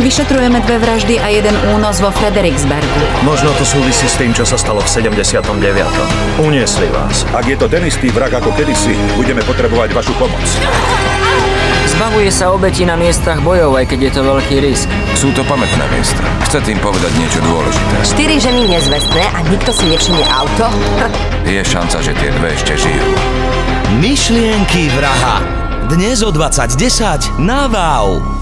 Vyšetrujeme 2 vraždy a 1 únos vo Fredericksburgu. Možno to súvisí s tým, čo sa stalo v 79. Uniesli vás. Ak je to ten istý vrah ako kedysi, budeme potrebovať vašu pomoc. Zbavuje sa obetí na miestach bojov, aj keď je to veľký risk. Sú to pamätné miesta. Chce tým povedať niečo dôležité. 4 ženy nezvestné a nikto si nevšimne auto? Je šanca, že tie 2 ešte žijú. Myšlienky vraha. Dnes o 20:10 na Wow.